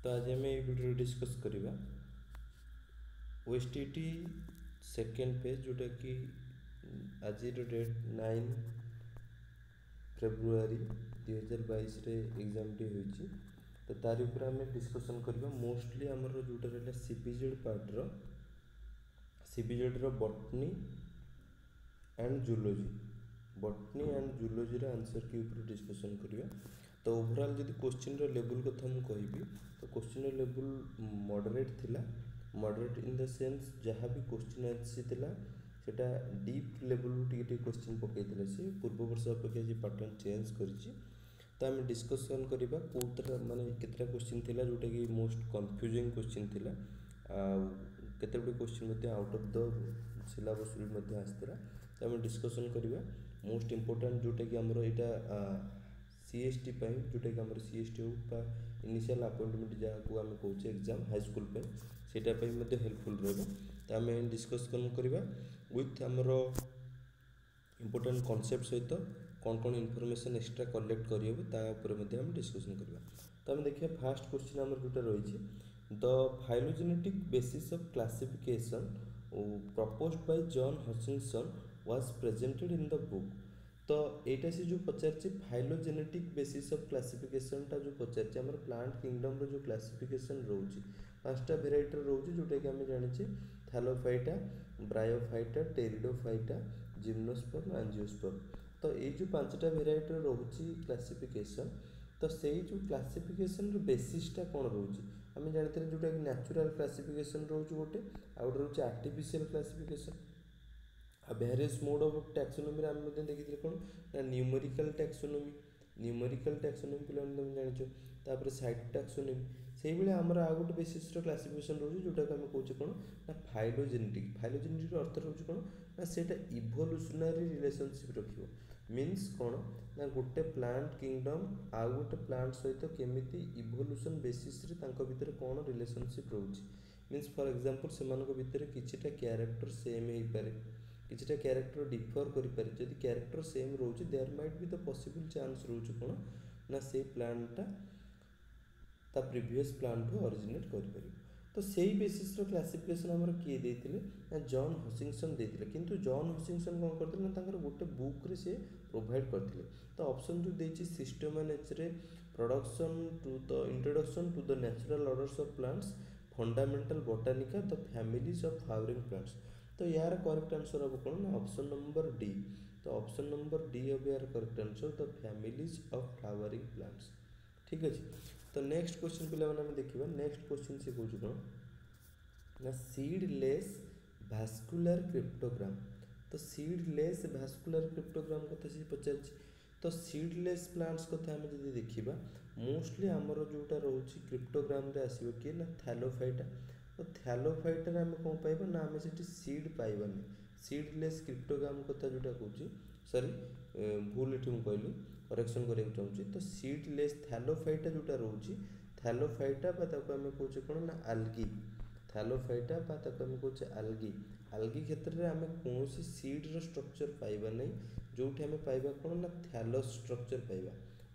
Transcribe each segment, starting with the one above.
तो आज आम ये वीडियो डिस्कस करवा ओएसटीटी सेकेंड फेज जोटा कि आज डेट 9 फेब्रुआरी 2022 एग्जाम टी होती तो तार ऊपर आम डिस्कसन करवा मोस्टली आमर जोटा रहा सीपीजेड पार्टर CPZ botany and zoology botany and zoology answer के ऊपर डिस्कसन करवा। तो ओवरऑल जब क्वेश्चन लेवल कथा मुझे कहबी तो क्वेश्चन लेवल मॉडरेट थिला मॉडरेट इन द सेंस जहाँ भी क्वेश्चन आसीला सेटा डीप लेवल टी क्वेश्चन पकई सी पूर्व वर्ष अपेक्षा जी पैटर्न चेंज करिछि। तो आम डिस्कसन करवा कौन माने केतटा क्वेश्चन थिला जोटा कि मोस्ट कन्फ्यूजिंग क्वेश्चन थिला केते गुडे question out of the syllabus भी आसला। तो आम डिस्कसन करवा मोस्ट इम्पोर्टाट जोटा कि आमर यहाँ सीएसटी जोटा कि आम सीएसटी हो इनिशियल अपॉइंटमेंट जहाँ को आम कहे एग्जाम हाई स्कूल सेटापी हेल्पफुल रहा। तो आम डिस्कसन करवा विथ आमर इम्पोर्टाट कॉन्सेप्ट सहित कौन कौन इनफॉरमेशन एक्स्ट्रा कलेक्ट करपर आम डिस्कसन करवा। तो आम देखिए फास्ट क्वेश्चन आमर जोटा रही the phylogenetic basis of classification proposed by John Hutchinson was presented in the book. तो यहाँ से जो पचार फाइलोजेनेटिक बेसिस ऑफ क्लासिफिकेशन टा जो पचार आम प्लांट किंगडम जो क्लासिफिकेशन रोचे पांचटा भेराइटी रोचे जोटा कि आम जाने thallophyta bryophyta pteridophyta gymnosperm angiosperm. तो ये जो पांचटा भेराइटी रोचे क्लासिफिकेशन तो से जो क्लासिफिकेशन बेसिसटा कौन रोचे आम जानते हैं जोटा कि नेचुरल क्लासिफिकेशन रोचे गोटे आउ गोटे रोचे आर्टिफिशियल क्लासिफिकेशन आ वेरियस मोड ऑफ टैक्सोनॉमी आम देखी कौन ना न्यूमेरिकल टैक्सोनॉमी पे जान तापर साइट टैक्सोनॉमी से भाई आमर आ गोटे बेसिस क्लासिफिकेशन रोचे जोटा कि आम कहे कौन ना फाइलोजेनेटिक अर्थ रोचे कौन ना सेटा इवोल्यूशनरी रिलेशनशिप रखियो मीन्स कौन ना गोटे प्लांट किंगडम आउ गोटे प्लांट सहित केमिति इवोल्यूशन बेसिस भितर कौन रिलेशनशिप रोचे मीन्स फॉर एग्जांपल से भितर किछिटा कैरेक्टर सेम हो पारे किछिटा कैरेक्टर डिफर करें जदि कैरेक्टर सेम रोचे there might be the possible chance रोचे कौन ना से प्लांटा ता प्रीवियस प्लांट टू ओरिजिनेट कर। तो सही बेसिस क्लासिफिकेशन आमर किए देते ना जॉन हचिंसन देते किंतु जॉन हचिंसन कौन करते ना गोटे बुक रे से प्रोवाइड करते। तो ऑप्शन जो देती system and nature production to the introduction to the natural orders of plants fundamental botanica the families of flowering plants. तो यार करेक्ट आंसर हम कौन ना ऑप्शन नंबर डी। तो ऑप्शन नंबर डी हम यार correct answer the families of flowering plants. ठीक अच्छे। तो नेक्स्ट क्वेश्चन पे देखा नेक्स्ट क्वेश्चन से कौन कौन ना सीडलेस भास्कुलर क्रिप्टोग्राम। तो सीडलेस भास्कुलर क्रिप्टोग्राम कथा से पचार। तो सीडलेस प्लांट्स कथा आम जब देखा मोस्टली आमर जोटा रोचे क्रिप्टोग्राम आसो किए ना थैलोफाइटा। तो थैलोफाइटा आम कौन पाइबा ना आम से सीड पाइबानी सीडलेस क्रिप्टोग्राम कथा जोटा कौन सॉरी भूल ये मुझे कहली करेक्शन करने चाहूँगी। तो सीडलेस थैलोफाइटा जोटा रोचे थैलोफाइटा आम कहे कौन ना आल्गी थैलोफाइटा आम कहे आल्गी आल्गी क्षेत्र में आम कौन सीड्र स्ट्रक्चर पाइबा नहीं जो आम पाइबा कौन ना थैलस स्ट्रक्चर पाइबा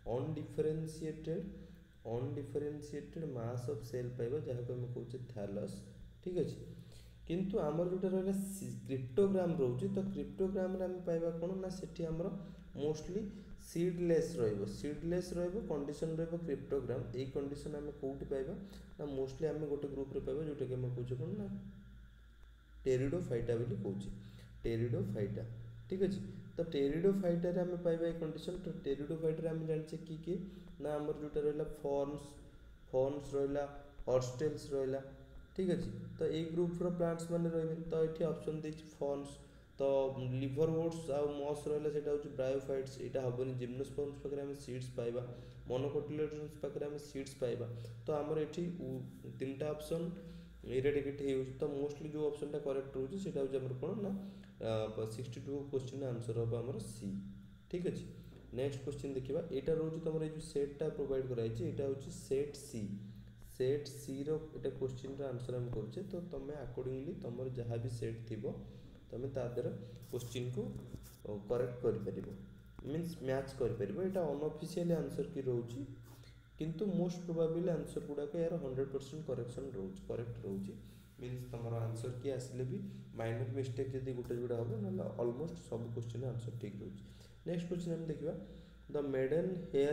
अनडिफरेन्शिएटेड मास ऑफ सेल पाइबा जहाँ को आम कहे थैलस। ठीक अच्छे। किंतु आमर जोटा रहा क्रिप्टोग्राम रोचे तो क्रिप्टोग्राम आम पाइबा कौन ना से आमर mostly seedless seedless condition cryptogram ये कंडीशन आम कौटी पाइबा ना मोस्टली आम गोटे ग्रुप रे पाइबा जोटा कि आम कहे कौन ना टेरिडोफाइटा बोली कहे टेरिडोफाइटा। ठीक अच्छे। तो टेरिडोफाइटा आम पाइबा ये कंडीशन। तो टेरिडोफाइटा आम जाने किए ना आमर जोटा रहा फॉर्म्स रहा हॉर्स्टेल्स रहा। ठीक अच्छे। तो ये ग्रुप प्लांट्स मैंने रे। तो ये ऑप्शन देती फॉर्म्स तो लिवरवोर्ड्स आउ मॉस रहा हूँ ब्रायोफाइट्स यहाँ हेनी जिम्नोस्पर्म्स पाखे आम सीड्स पाइबा मोनोकोटिलेडन्स पाखे आम सीड्स पाइबा। तो आमर ये तीन टा ऑप्शन इरेडिकेट हो। तो मोस्टली जो ऑप्शन टा करेक्ट रोचे से हूँ कौन ना 62 क्वेश्चन आंसर हम आम सी। ठीक अच्छे। नेक्स्ट क्वेश्चन देखा यहाँ रोज तुम ये सेटा प्रोवाइड कराई हूँ सेट सी सेट सी रोटा क्वेश्चन आंसर आम करें। तो तुम अकॉर्डिंगली तुम जहाँ भी सेट थी तुम तादर क्वेश्चन को करेक्ट कर मीन्स मैच कर। यहाँ अनऑफिशियल आंसर कि रोचे किंतु मोस्ट प्रोबाबिली आंसर गुड़ाक यार 100% करेक्ट रोचे मीन्स तुम आंसर किए आसिले भी माइनर मिस्टेक जब गोटे जोड़ा हम ना ऑलमोस्ट सब क्वेश्चन आंसर ठीक रोचे। नेक्स्ट क्वेश्चन हम देखा the maiden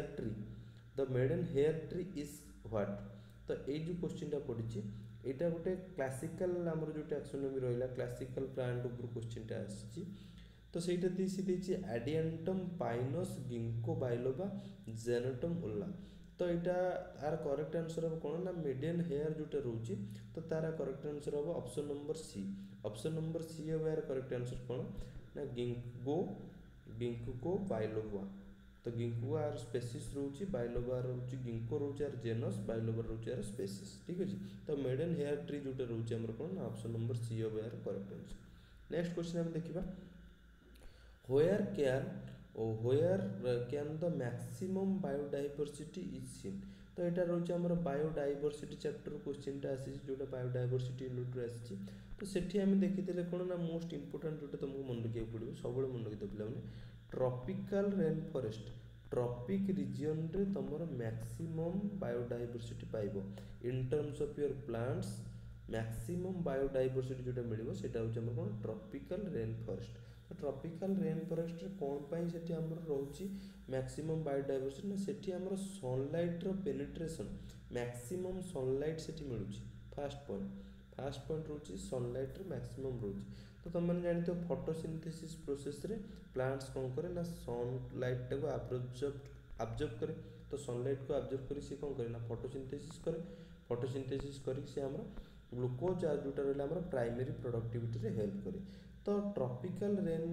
hair tree is what. तो ये जो क्वेश्चन पड़ी यहाँ गोटे क्लासिकल आमर जो टैक्सोनॉमी रहा क्लासिकल प्लांट उपर क्वेश्चन आसी तो सहीटा देसी adiantum pinus ginkgo biloba gnetum उल्ला। तो यहाँ तार करेक्ट आंसर हम कौन ना मीडियन हेयर जोटा रोचे तो तार करेक्ट आंसर हम option number C. Option number C हम यार करेक्ट आंसर कौन ना गिंको बाइलोबा। तो गिंको आर स्पेसीस रोचे बाइलोबा रोचे गिंको रोचे आर जेनस बाइलोबा रोचे आर स्पेसीस ठीक अच्छे। तो मेडन हेयर ट्री जोटा रोचे हमर कौन ना ऑप्शन नंबर सी हम यार करेक्ट आंसर। नेक्स्ट क्वेश्चन हम देखा where can the maximum biodiversity is seen। तो यहाँ रोचे आमर बायोडाइवर्सिटी चैप्टर क्वेश्चन आसी जोटा बायोडाइवर्सिटी यूनिट रे आसी तो सेठी आम देखी कौन ना मोस्ट इंपोर्टेंट जोटा तुमको मन रखा पड़ो सब मन रखी पे tropical rain forest tropic region रे तुमर मैक्सिमम बायोडाइवर्सिटी पाइबो in terms of your plants maximum biodiversity जोटा मिलिबो सेटा होचे हमर कोन ट्रॉपिकल रेन फॉरेस्ट। तो ट्रॉपिकल रेन फॉरेस्ट रे कोन पई सेठी हमर रहउची मैक्सिमम बायोडाइवर्सिटी ना सेठी हमर सनलाइट रो पेनिट्रेशन मैक्सिमम सनलाइट सेठी मिलुची फर्स्ट पॉइंट रहउची सनलाइट रे मैक्सिमम रहउची। तो तुम मैंने जानते हो फोटोसिंथेसिस प्रोसेस रे प्लांट्स कौन करे ना सनलाइट को ऑब्जर्व करे तो सनलाइट को ऑब्जर्व करी से कौन करे ना फोटोसिंथेसिस करे फोटोसिंथेसिस करी से हमर ग्लूकोज आ जोटा रहा हमर प्राइमरी प्रोडक्टिविटी रे हेल्प करे। तो ट्रॉपिकल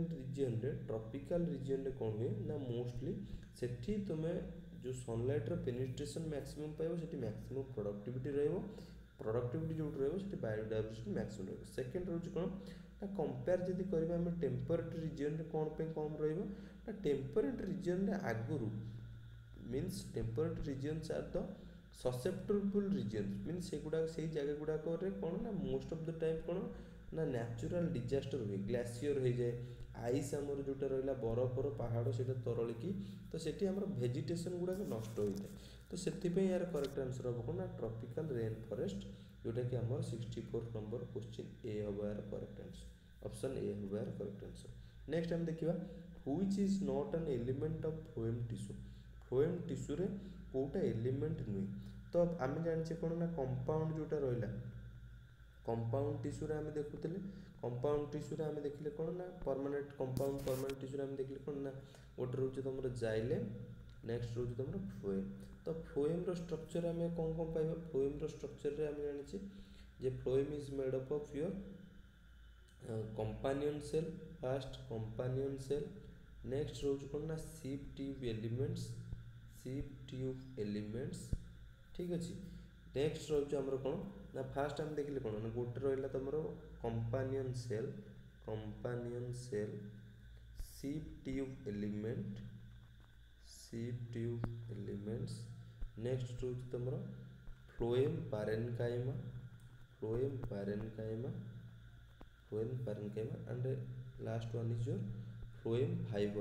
रीजन रे कौन हुए ना मोस्टली सेठी तुम जो सनलाइट रो पेनिट्रेशन मैक्सिमम पाइबो सेठी मैक्सिमम प्रोडक्टिविटी रहइबो प्रोडक्टिविटी जो रहइबो सेठी बायोडाइवर्सिटी मैक्सिमम रहइबो। सेकंड रहउची कोन ना कंपेयर जदि करबा हम टेम्परेट रीजन रे कोन पे कम रहइबो ना टेम्परेट रीजन रे आगुरु means temperate regions are the susceptible region means से गुड़ा से जगह गुड़ाक कौन ना मोस्ट ऑफ द टाइम कौन ना नेचुरल डिजास्टर हुए ग्लेशियर हो जाए आइस आमर जोटा रहा बरफर पहाड़ से तरलिकी तो सेठी आमर भेजिटेशन गुड़ाक नष्ट होता है। तो से यार करेक्ट आंसर हम कौन ना ट्रॉपिकल रेन फॉरेस्ट जोटा कि आमर 64 नंबर क्वेश्चन ए हम यार करेक्ट आंसर ऑप्शन ए हम यार करेक्ट आंसर। नेक्स्ट हम देखा which is not an element of phloem tissue रे कोटा एलिमेंट नुहे। तो आम जाने कौन ना कंपाउंड जोटा रहा कंपाउंड टिश्यू आम देखुले कंपाउंड टिश्यू आम देखिले कौन ना परमानेंट टिश्यू आम देखिले कौन ना गोटे रोचे तुम जाइलेम नेक्स्ट रोचे तुम फ्लोएम। तो फ्लोएम रो स्ट्रक्चर आम कौन पाइबा फ्लोएम रो स्ट्रक्चर रे आम जानिछे जे phloem is made up of your companion cell first companion cell next रोचे कौन ना सिप ट्यूब एलिमेंट्स ठीक अच्छे। नेक्स्ट रोचे आमर कौन ना फास्ट आम देखिले कौन ना गोटे रहा तुम companion cell sieve tube elements next रोचे तुम phloem parenchyma and last one is your phloem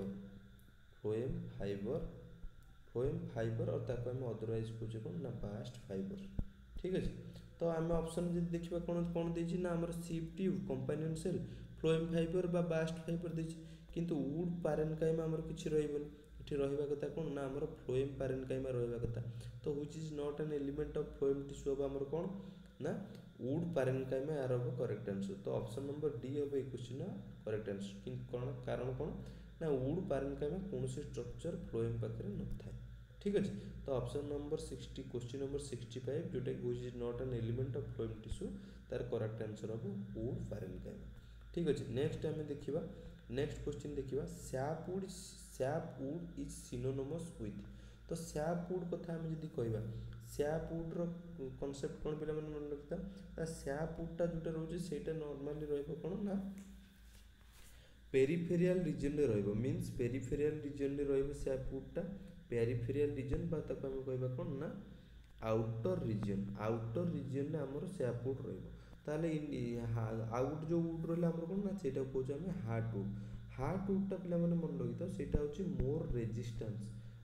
fibre और ताको हम अदरवाइज कहे कौन ना बास्ट फाइबर ठीक अच्छे। तो आम ऑप्शन जब देखा कौन देछि ना आमर sieve tube companion cell phloem fibre बा बास्ट फाइबर देछि किंतु वुड पैरेन्काइमा आमर किछि रहइबनि एठी रहिबा कथा कौन ना आमर फ्लोएम पैरेन्काइमा रहिबा कथा। तो which is not an element of phloem tissue आमर कौन ना वुड पैरेन्काइमा यार हम करेक्ट आंसर। तो ऑप्शन नंबर डी हम ए क्वेश्चन करेक्ट आंसर कि कौन कारण कौन ना वुड पैरेन्काइमा कौन स्ट्रक्चर फ्लोएम पाखे न थाए ठीक अच्छे। तो ऑप्शन नंबर 60 क्वेश्चन नंबर 65 जोटा which is not an element of phloem tissue तार करेक्ट आंसर हम वुड पैरेन्काइमा ठीक अच्छे। नेक्स्ट आम देखा नेक्स्ट क्वेश्चन देखा सैपवुड इज सिनोनिमस विथ। तो सैपवुड कथा आम जब कहवा सैपवुड कनसेप्ट कौन पे मन रखता ना सैपवुडटा जोटा रोचे सेटा नॉर्मली रहिबो कौन ना पेरिफेरियल रीजन रे रहिबो मींस पेरिफेरियल रीजन रे रहिबो सैपवुडटा पेरिफेरियल रीजन बा ताको हम कहबा कौन ना आउटर रीजन रे हमर सैपवुड रहिबो ताले आउट जो वुड रहला हमर कौन ना सेटा कहउछ हम हार्टवुडटा पिला माने मन रखितो सेटा होची मोर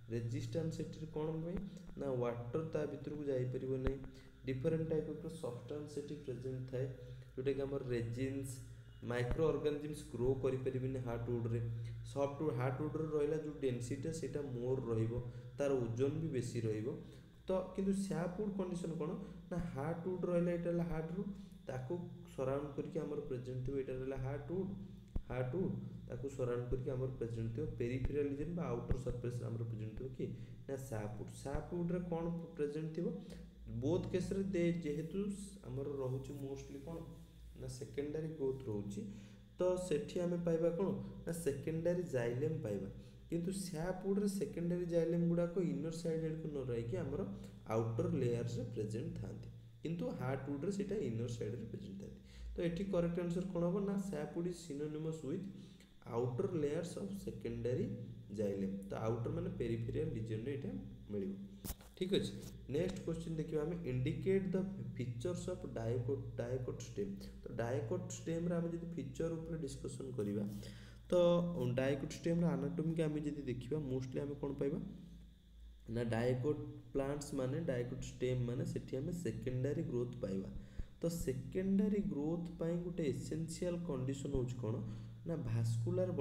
रेजिस्टेंस सेठी कौन पे ना वाटर ता भीतर को जाई परिबो नै डिफरेंट टाइप ऑफ सब्सटेंस सेठी प्रेजेंट थाए जोटा कि हमर रेजिन्स माइक्रो ऑर्गेनिजम्स ग्रो करि परिबिन हार्डवुड रे सॉफ्टवुड हार्डवुड रे रहला जो डेंसिटी सेटा मोर रहिबो तार ओजन भी बेसी रहिबो तो किंतु सैपवुड कंडीशन कोन ना हार्डवुड रहला एटा हार्डवुड ताकू सराउंड करके हमर प्रेजेंट थियो एटा रहला हार्डवुड ताकू सराउंड करके हमर प्रेजेंट थियो पेरिफेरल रीजन बा आउटर सरफेस हमर प्रेजेंट थियो कि ना सैपवुड रे कोन प्रेजेंट थियो बोथ केस रे दे जेहेतु हमर रहउची मोस्टली कोन ना सेकेंडरी ग्रोथ रहउची तो सेठी हमें पाइबा कोन ना सेकेंडरी जाइलेम पाइबा किंतु सैपवुड रे सेकेंडरी जाइलेम गुडा को इनर साइड को न रही कि हमर आउटर लेयर्स रे प्रेजेंट थांती किंतु हार्डवुड रे सेटा इनर साइड रे प्रेजेंट थांती तो एठी करेक्ट आंसर कोन हो ना sapwood is synonymous with outer layers of secondary xylem तो आउटर माने पेरिफेरल रीजन रे एटा मिलिबो ठीक अछि नेक्स्ट क्वेश्चन देखिबा हम indicate the features of dicot stem तो डायकोट स्टेम रे हम जदि फीचर ऊपर डिस्कशन करिबा तो डायकोट स्टेम रे एनाटॉमी के हम जदि देखिबा मोस्टली हम कोन पाइबा ना डायकोट प्लांट्स माने डायकोट स्टेम माने सेठी हम सेकेंडरी ग्रोथ पाइबा तो सेकेंडरी ग्रोथ पाई गुटे एसेंशियल कंडीशन होच कोन ना भास्कुलर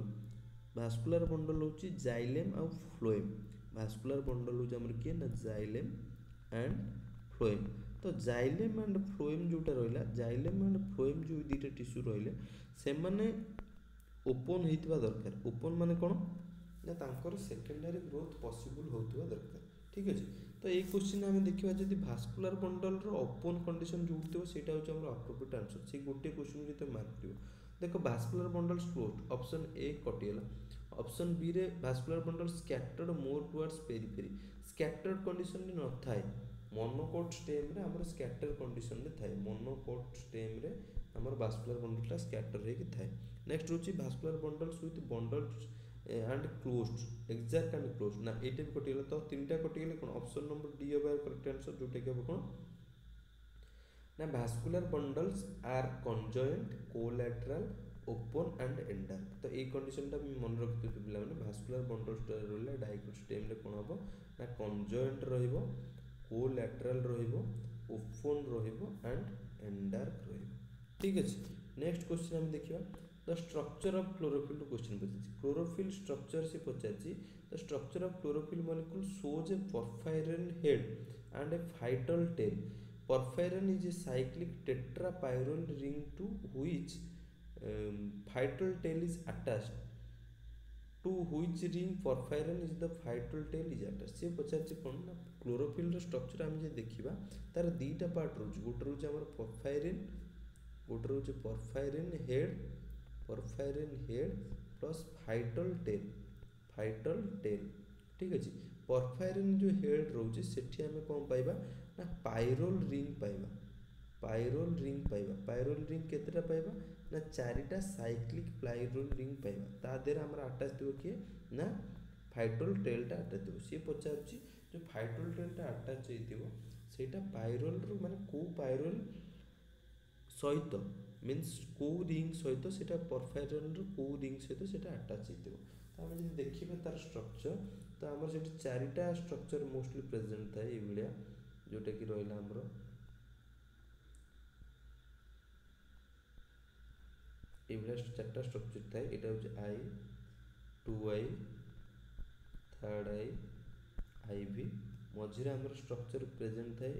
बंडल होची जाइलेम और फ्लोएम भास्कुलर बंडल होची हमर के ना जाइलेम एंड फ्लोएम तो जाइलेम एंड फ्लोएम जोटा रहला जाइलेम एंड फ्लोएम जो दीटा टिश्यू रहले से माने ओपन हेतिबा दरकार ओपन माने कोन ना तांकर सेकेंडरी ग्रोथ पॉसिबल होतबा दरकार ठीक अछि तो ए क्वेश्चन हम देखिबा जदि भास्कुलर बंडल रो ओपन कंडीशन जोडथिबो सेटा होची हमर अप्रोप्रिएट आंसर से गोटे क्वेश्चन जते मार्क दियो देखो vascular bundles closed option A कटियला ऑप्शन बी रे vascular bundle scattered more towards periphery scattered condition न थाए मोनोकोट स्टेम रे हमर स्कैटर कंडीशन रे थाए मोनोकोट स्टेम रे हमर भास्कुलर बंडलटा स्कैटर रे कि थाए नेक्स्ट होची vascular bundles with bundles and closed exact and closed ना एटा भी कटियला तो तीनटा कटियले कोन ऑप्शन नंबर डी होबा करेक्ट आंसर जोटा कि कोन ना vascular bundles are conjoint collateral open and endarch तो ए कंडीशन टा मन रखते पिला माने भास्कुलर बंडल्स रहले डायकोट स्टेम रे कोन हबो ना कंजॉइंट रहइबो कोलैटरल रहइबो ओपन रहइबो एंड एंडर रहइबो ठीक अछि नेक्स्ट क्वेश्चन हम देखिबा the structure of chlorophyll question पछी क्लोरोफिल स्ट्रक्चर से पछाची the structure of chlorophyll molecule shows a porphyrin head and a phytol tail porphyrin is a cyclic tetrapyrrole ring to which phytal tail is attached to which ring porphyrin is the phytal tail is attached से पछाची कोन ना chlorophyll रो structure हम जे देखिबा तार दीटा part रोज गोटे रोज हमर porphyrin गोटे रोज porphyrin head plus phytol tail ठीक अछि porphyrin जो हेड रोज सेठी हमें कोन पाइबा ना पाइरोल रिंग पाइरोल रिंग केतेटा पाइबा ना चारिटा साइक्लिक पाइरोल रिंग पाइबा ता देर हमरा अटैच दियो के ना फाइटल टेलटा अटैच दियो से पचारछि जो फाइटल टेलटा अटैच हेतिबो सेटा पाइरोल रो माने को पाइरोल सहित मींस को रिंग सहित सेटा porphyrin रो को रिंग सहित सेटा अटैच हेतिबो त हम जे देखिबे तार स्ट्रक्चर तो हमर सेठी चारिटा स्ट्रक्चर मोस्टली प्रेजेंट थाए ए बिलिया जोटा कि रहला हमरो ए बिलिया चारटा स्ट्रक्चर थाए एटा होचे आई 2i थर्ड आई आईवी मझिरे हमर स्ट्रक्चर प्रेजेंट थाए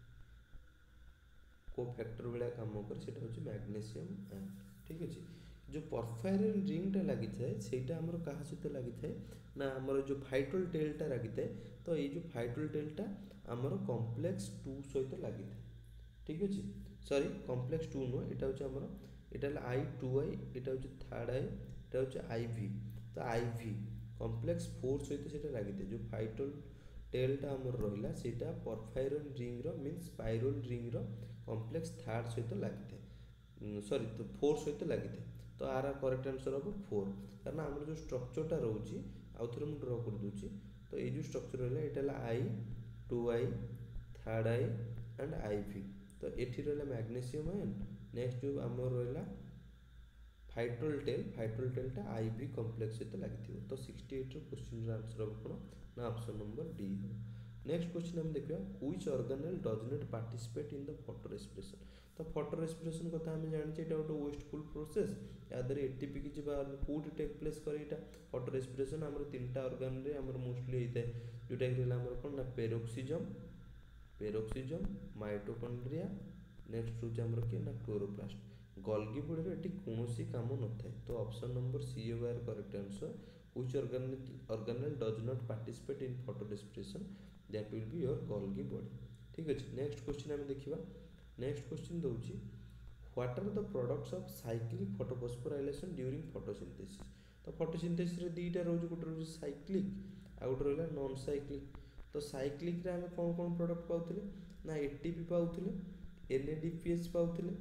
को फैक्टर बिलिया काम कर सेटा होचे मैग्नीशियम आयन ठीक अछि जो porphyrin रिंग टा लागि थाए सेटा हमर कहा सहित लागि थाए ना हमर जो फाइटल टेल टा लागि थाए तो ए जो फाइटल टेल टा हमर कॉम्प्लेक्स 2 सहित लागि थाए ठीक अछि सॉरी कॉम्प्लेक्स 2 नो एटा होचे हमर एटा आई 2i एटा होचे थर्ड आई एटा होचे आईवी तो आईवी कॉम्प्लेक्स 4 सहित सेटा लागि थाए जो फाइटल टेल टा हमर रहिला सेटा porphyrin रिंग रो मींस पाइरोल रिंग रो कॉम्प्लेक्स थर्ड सहित लागि थाए सॉरी तो 4 सहित लागि थाए तो आर करेक्ट आंसर हो 4 कारण हमर जो स्ट्रक्चर टा रहउची आउथरे मु ड्रा कर दूची तो ए जो स्ट्रक्चर रहला एटा I 2i third I and IV तो एठी रहला मैग्नीशियम आयन नेक्स्ट जो हमर रहला फाइटल टेलटा आईवी कम्प्लेक्स सहित लगी तो 68 क्वेश्चन आंसर हम कौन ना ऑप्शन नंबर डी हो। नेक्स्ट क्वेश्चन हम देखा which organelle does not participate in the photorespiration. तो फोटो रेस्पिरेशन कथा आम जाने ये गोटे वेस्टफुल प्रोसेस याद एटीपी किसी कौट टेक प्लेस कर फोटो रेस्पिरेशन आम 3टा ऑर्गन रे आम मोस्टली होता है जोटा कि रहा कौन ना पेरोक्सिजम माइटोकॉन्ड्रिया नेक्स्ट हूँ किए ना क्लोरोप्लास्ट। गल्गी बॉडी ये कौन काम न था तो ऑप्शन नंबर सी हो यार correct answer which organelle does not participate in photorespiration that will be your Golgi body. ठीक अच्छे नेक्स्ट क्वेश्चन आम देखा नेक्स्ट क्वेश्चन दूसरी what are the products of cyclic photophosphorylation during photosynthesis. तो photosynthesis दुईटा रोज गोटे रोज साइक्लिक आ गोटे रहा नॉन साइक्लिक। तो साइक्लिक रे आम कौन कौन प्रोडक्ट पाऊले ना एटीपी पाऊले एनएडीपीएच पाऊले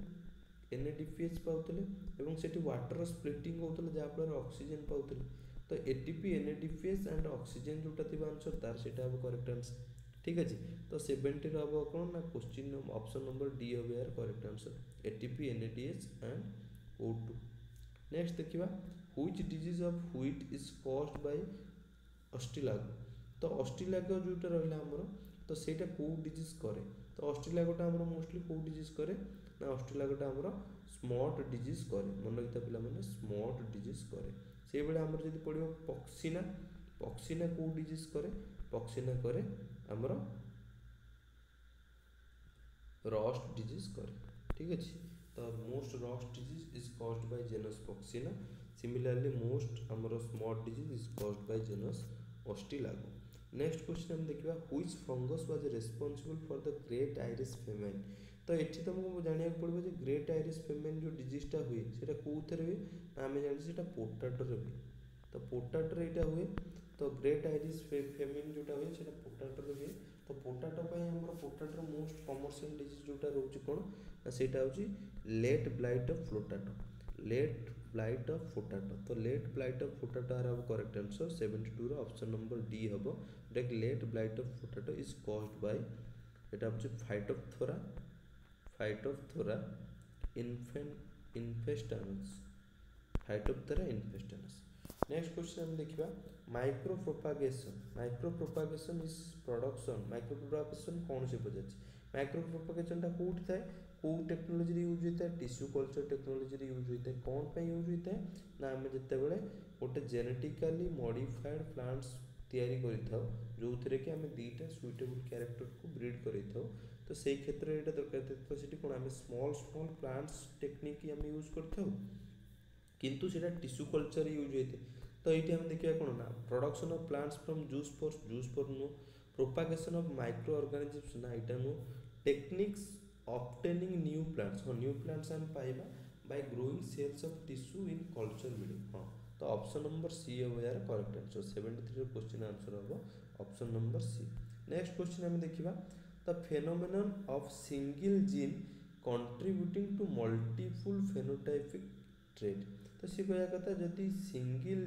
एवं सेठी वाटर स्प्लिटिंग होता जहाँफल ऑक्सीजन पाऊले। तो एटीपी एनएडीपीएच एंड ऑक्सीजन जोटा थी आंसर तार से हम करेक्ट आंसर। ठीक अच्छे तो 70 हम कौन ना क्वेश्चन ऑप्शन नंबर डी हम यार correct answer ATP NADH and O2। Next देखा which disease of wheat is caused by ustilago. तो अस्टिलागो जोटा रहा आमर तो सेटा कौ डिजीज करे तो अस्टिलागोटा आमर मोस्टली कौ डिजीज करे ना अस्टिलागोटा आमर स्मॉट डिजीज करे मन रखिता पिला माने स्मॉट डिजीज करे। से बेले आमर जदि पड़िबो पक्सिना कौ डिजीज करे पक्सिना करे आमर रस्ट डिजीज करे। ठीक अच्छे तो most rust disease is caused by genus puccinia similarly most आमर smut disease is caused by genus ustilago. Next question हम देखा which fungus was responsible for the great Irish famine. तो ये तुमको जाना पड़ो जो ग्रेट आयरिश फेमाइन जो डिजीजटा हुए से कौन हुए आम जानी पोटाटो हुए। तो पोटाटो यहाँ हुए तो ग्रेट आयरिश फेमाइन जोटा हुए से पोटाटो हुए। तो potato potato most commercial disease जोटा रोचे कौन ना से late blight of potato late blight of potato. तो late blight of potato are हम correct answer 72 option number D हम देख late blight of potato is caused by एटा हूँ phytophthora infestans phytophthora infestans. Next question हम देखा micropropagation is production micropropagation कौन से पचार माइक्रो प्रोपागेशन कौट थाए कौ टेक्नोलोजी यूज होता है टिश्यू कल्चर टेक्नोलोजी यूज होता है कौन पे यूज होता है ना आम जिते बड़े गोटे जेनेटिकली मॉडिफाइड प्लांट्स तैयारी करिथाउ जो थे कि आम दुईटा सुइटेबल कैरेक्टर को ब्रीड करिथाउ। तो से क्षेत्र में यहाँ दरकार तो सीटी कौन आम स्मॉल प्लांट्स टेक्निक आम यूज करथाउ किंतु सेटा टिश्यू कल्चर यूज होते। तो ये आम देखा कौन ना production of plants from juice for no propagation of microorganisms ना यहाँ no techniques obtaining new plants हाँ न्यू प्लांट्स आम पाइबा by growing cells of tissue in culture medium. हाँ तो ऑप्शन नंबर सी हम यार करेक्ट आंसर 73 क्वेश्चन आंसर हम option number C. Next question आम देखा the phenomenon of single gene contributing to multiple phenotypic trait. तो सी कह कथा जदि सिंगल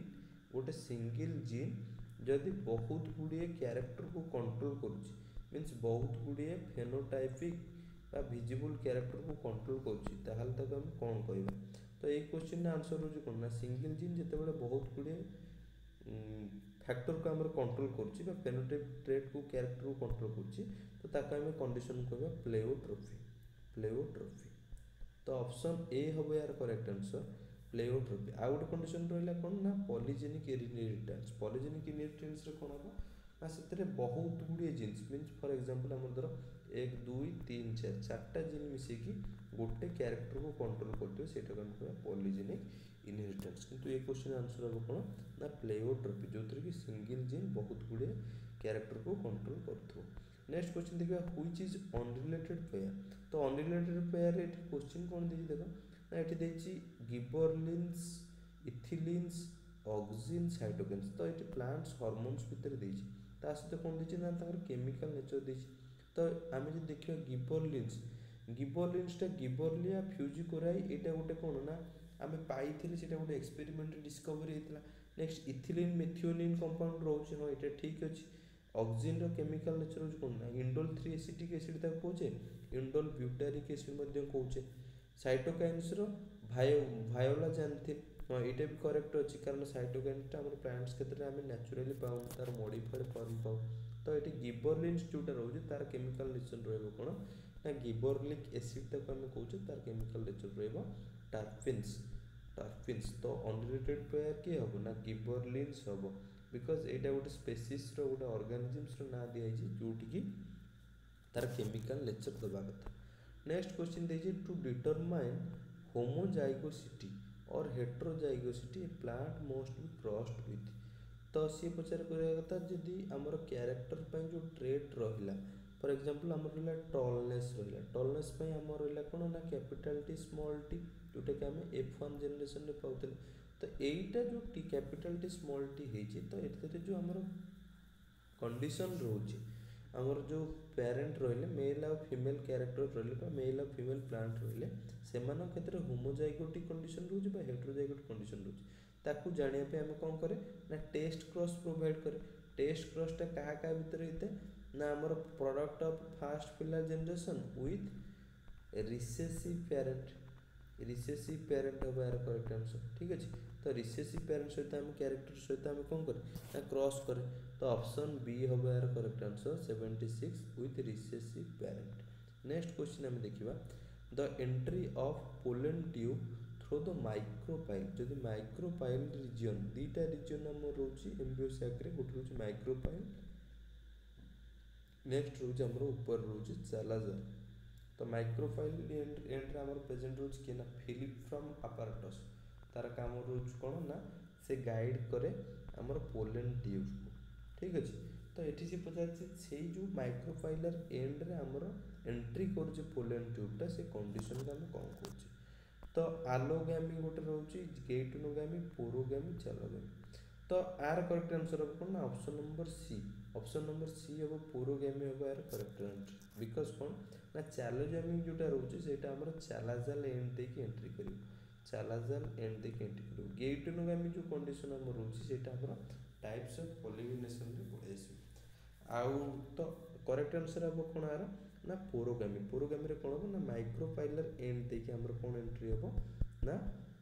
जीन जदि बहुत गुड़िए क्यारेक्टर को कंट्रोल करुच्ची मीन्स बहुत गुड़िए फेनोटाइपिक बा विजिबल क्यारेक्टर को कंट्रोल करुच्ची ताहले ताको हम कौन कहबा। तो ये क्वेश्चन आंसर हो कौन ना सिंगल जीन जिते बहुत गुड़िए फैक्टर को आम कंट्रोल करुच्ची बा फेनोटाइप ट्रेट को क्यारेक्टर को कंट्रोल करुच्ची तो ताको आम कंडीशन कहबा प्लेओट्रोफी। तो ऑप्शन ए हम यार करेक्ट आंसर प्लेओट्रोफी। आउ गोटे कंडीशन रहा कौन ना पॉलीजेनिक इनहेरिटेंस पॉलीजेनिक इनहेरिटेंस कौन हम ना से बहुत गुड़िए जीन्स मीन्स फॉर एग्जांपल आम धर 1 2 3 4 चार्टा जीन मिसेकी गोटे क्यारेक्टर को कंट्रोल करते से पॉलीजेनिक इनहेरिटेंस। किंतु ये क्वेश्चन आंसर हम कौन ना प्लेओट्रोफी जो थी कि सिंगल जीन बहुत गुड़िए क्यारेक्टर को कंट्रोल कर। नेक्स्ट क्वेश्चन देखा व्हिच इज अनरिलेटेड पेयर। तो अनरिलेटेड पेयर क्वेश्चन कौन देखिए देख ना ये गिबरलिन्स इथिलिन्स ऑक्सिन साइटोकिन्स। तो ये प्लांट्स हार्मोन्स भितर देछि ता सहित कौन देछि ना ताकर केमिकल नेचर देछि। तो आम जो देखिए गिबरलिन्सटा गिबरलिया फ्यूजिकोराई यहाँ गोटे कौन ना आम पाई गोटे एक्सपेरिमेंट डिस्कवरी होता। नेक्स्ट इथिलिन मेथिओनिन कंपाउंड रोचे हाँ ये ठीक अच्छे। ऑक्सिन केमिकल नेचर हो कौन ना इंडोल 3 एसिटिक एसिड कहे इंडोल ब्यूटारिक एसिड कहे साइटोकाइन्स ଭାୟୋଲା ଜାଣିଥିବେ, ହଁ ଏଇଟା ବି କରେକ୍ଟ ଅଛି କାରଣ ସାଇଟୋକାଇନେସିସଟା ଆମର ପ୍ଲାଣ୍ଟସ୍ କ୍ଷେତ୍ରରେ ଆମେ ନ୍ୟାଚୁରାଲି ପାଉ, ତାର ମଡ଼ିଫାଏଡ୍ ଫର୍ମ ପାଉ। ତ ଏଠି ଗିବରଲିନ୍ସ ଯେଉଁଟା ରହୁଛି ତାର କେମିକାଲ ନେଚର ରହିବ କ'ଣ ନା ଗିବରଲିକ୍ ଏସିଡ୍ ତାକୁ ଆମେ କହୁଛେ, ତାର କେମିକାଲ ନେଚର ରହିବ ଟର୍ପିନ୍ସ। ତ ଅନରିଲେଟେଡ୍ ପେୟାର କିଏ ହେବ ନା ଗିବରଲିନ୍ସ ହେବ, ବିକଜ ଏଇଟା ଗୋଟେ ସ୍ପେସିସ୍ର ଗୋଟେ ଅର୍ଗାନିଜିମ୍ସର ନାଁ ଦିଆଯାଇଛି ଯେଉଁଠିକି ତାର କେମିକାଲ ନେଚର ଦେବା କଥା। ନେକ୍ସଟ क्वेश्चन ଦେଇଛି ଟୁ ଡିଟରମାଇନ୍ ହୋମୋଜାଇଗୋସିଟି और heterozygosity a plant most be crossed with. तो सी पचार କରିବା କଥା ଯଦି ଆମର କ୍ୟାରେକ୍ଟର ପାଇଁ ଯେଉଁ ଟ୍ରେଟ୍ ରହିଲା, ଫର୍ ଏକ୍ଜାମ୍ପଲ୍ ଆମର ରହିଲା ଟଲନେସ୍ ରହିଲା, ଟଲନେସ୍ ପାଇଁ ଆମର ରହିଲା କ'ଣ ନା କ୍ୟାପିଟାଲ ଟି ସ୍ମଲ୍ ଟି ଯେଉଁଟାକି ଆମେ F1 ଜେନେରେସନରେ ପାଉଥିଲେ। ତ ଏଇଟା ଯେଉଁ ଟି କ୍ୟାପିଟାଲ ଟି ସ୍ମଲ୍ ଟି ହେଇଛି, ତ ଏଥିରେ ଯେଉଁ ଆମର କଣ୍ଡିସନ୍ ରହୁଛି, ଆମର ଯେଉଁ ପ୍ୟାରେଣ୍ଟ ରହିଲେ ମେଲ୍ ଆଉ ଫିମେଲ୍ କ୍ୟାରେକ୍ଟର ରହିଲେ ବା ମେଲ୍ ଆଉ ଫିମେଲ୍ ପ୍ଲାଣ୍ଟ ରହିଲେ, ସେମାନଙ୍କ କ୍ଷେତ୍ରରେ ହୋମୋଜାଇଗୋଟିକ୍ କଣ୍ଡିସନ୍ ରହୁଛି ବା ହେଟ୍ରୋଜାଇଗୋଟିକ୍ କଣ୍ଡିସନ୍ ରହୁଛି। ତାକୁ ଜାଣିବା ପାଇଁ ଆମେ କ'ଣ କରେ ନା ଟେଷ୍ଟ କ୍ରସ୍ ପ୍ରୋଭାଇଡ଼ କରେ। ଟେଷ୍ଟ କ୍ରସ୍ଟା କାହା କାହା ଭିତରେ ହେଇଥାଏ ନା ଆମର ପ୍ରଡ଼କ୍ଟ ଅଫ୍ ଫାଷ୍ଟ ପିଲାର generation with recessive parent. Recessive parent ହେବ ଏହାର କରେକ୍ଟ ଆନ୍ସର୍। ଠିକ୍ ଅଛି, ତ ରିସେସିଭ୍ ପ୍ୟାରେଣ୍ଟ ସହିତ ଆମେ କ୍ୟାରେକ୍ଟର ସହିତ ଆମେ କ'ଣ କରେ ନା କ୍ରସ୍ କରେ। ତ ଅପସନ୍ ବି ହେବ ଏହାର correct answer 76 with recessive parent. Next question ଆମେ ଦେଖିବା the entry of pollen tube through the micropyle. जदि माइक्रोपाइल रिजन दीटा रिजन आम रोचे एम्ब्रियो सैक रे, गोटे रोचे माइक्रोपाइल, नेक्स्ट रोचे आमर ऊपर रोचे चालाजर। तो माइक्रोपाइल एंड रे आमर प्रेजेंट रोचे कि ना फिलिफ्रम apparatus। तार काम रोच कौन ना से गाइड करे आमर पोलेन ट्यूब को। ठीक अच्छे, तो ये से पचार से जो माइक्रोपाइलर एंड रे आमर एंट्री करुचे पोलेन ट्यूबटा से कंडीशन को आम कौन कौन। तो आलोगामी गोटे रोचे गेटोनोगामी, पोरोगामी, चालोगामी। तो आर करेक्ट आंसर हम कौन ना option number C. Option number C हम पोरोगामी हम यार करेक्ट आंसर, बिकज कौन ना चालोगामी जोटा रोचे सेटा हमर चालाजाल एंड देके एंट्री करियो, चालाजाल एंड देके एंट्री करियो। गेटोनोगामी जो कंडीशन हम रोचे सेटा हमर टाइप्स ऑफ पॉलिनेशन रे पड़े आसी। आउ तो करेक्ट आंसर हम कौन आर ना पोरोगामी। पोरोगामी रे कौन हम ना माइक्रोपाइलर एंड देके हमर कौन एंट्री हम ना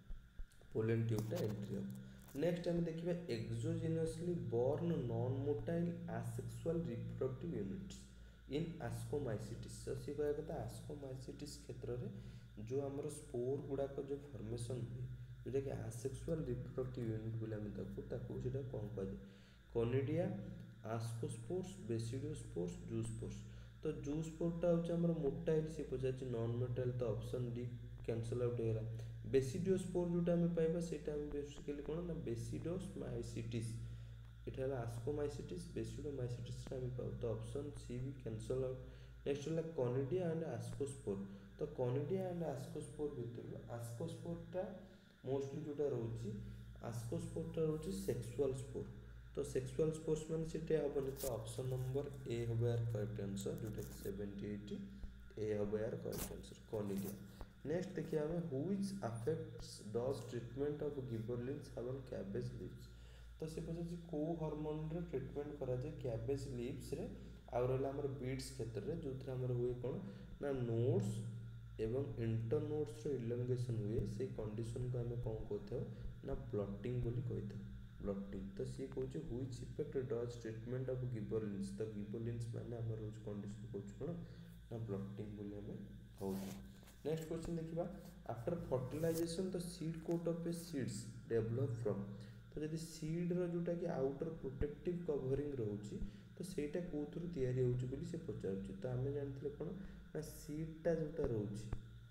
पोलेन ट्यूबटा एंट्री हम। नेक्स्ट हम देखिए exogenously born non motile asexual reproductive units in ascomycetes. तो सी कह कथा आस्कोमाइसिटिस क्षेत्र में जो आमर स्पोर गुड़ाक जो फॉर्मेशन हुए जोटा कि आसेक्सुअल रिप्रोडक्टिव यूनिट बोले आम ताकू सेटा कौन कहुए कॉनिडिया, आस्कोस्पोर्स, बेसिडियोस्पोर्स, जूस्पोर्स। तो जूस्पोर्टा होचे आमर मोटाइल, सी पचार नॉन मोटाइल, तो ऑप्शन डी कैंसल आउट होगा। बेसिडियोस्पोर जोटा हमें पाइबा सेटा हम बेसिकली कौन ना बेसिडोमाइसिटिस, ये आस्कोमाइसिटिस, बेसिडोमाइसिटिस हम पाऊ। तो ऑप्शन सी भी कैंसल आउट। नेक्स्ट है कॉनिडिया एंड आस्कोस्पोर। तो कॉनिडिया एंड आस्कोस्पोर भीतर आस्कोस्पोरटा मोस्टली जोटा रोचे आस्कोस्पोरटा रोचे सेक्सुअल स्पोर। तो सेक्सुअल स्पोर्स मान सीटे हेनी। तो ऑप्शन नंबर ए हम यार करेक्ट आंसर जोटा 78 ए हम यार करेक्ट आंसर कॉनिडिया। नेक्स्ट देखिए हमें which affects does treatment of gibberellins have on cabbage leaves. तो से पचार को हार्मोन रे ट्रीटमेंट करा जाए कैबेज लीव्स रे आ रहला हमर बीड्स क्षेत्र रे, जो थरे हमर हुए कोन ना नोड्स एवं इंटरनोड्स रो इलंगेशन हुए, से कंडीशन को हमें कोन कहथो ना ब्लटिंग बोली कहथो, ब्लटिंग। तो सी कहूचे which effect does treatment of gibberellins. तो गिबरलिंस माने हमर रोज कंडीशन कहूछ कोन ना ब्लटिंग बोली हमें कहूछ। नेक्स्ट क्वेश्चन देखिबा after fertilization the seed coat of a seeds develop from. तो यदि सीड रो जोटा कि आउटर प्रोटेक्टिव कवरिंग रहउची, तो सेटा कोथुर तयारी होउची बोली से पचारुची। तो हमें जानथिले कोन ना सीडटा जोटा रहउची,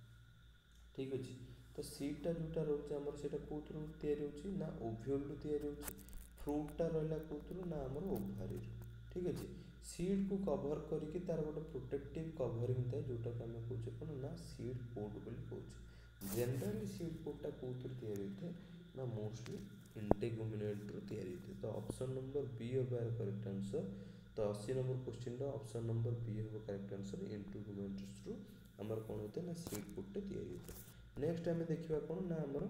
ठीक अछि, तो सीडटा जोटा रहउची हमर सेटा कोथुर तयारी होउची ना ओव्यूल रो तयारी होउची। फ्रूटटा रहला कोथुर ना हमर ओभारी। ठीक अछि, सीड को कवर करके तार गोटे प्रोटेक्टिव कवरिंग थाए जोटा कि आम कहे कौन ना सीड कोट बोली कहे। जनरली सीड कोटा कौन तैयारी होता है ना मोस्टली इंटेगुमिनेट रू तैयारी होता है। तो ऑप्शन नंबर बी होगा करेक्ट आंसर। तो 80 number question option number B होगा करेक्ट आंसर। इंटेगुमिनेट्स रू आमर कौन होता है ना सीड कोटे तैयारी होता है। नेक्स्ट आम देखा कौन ना आमर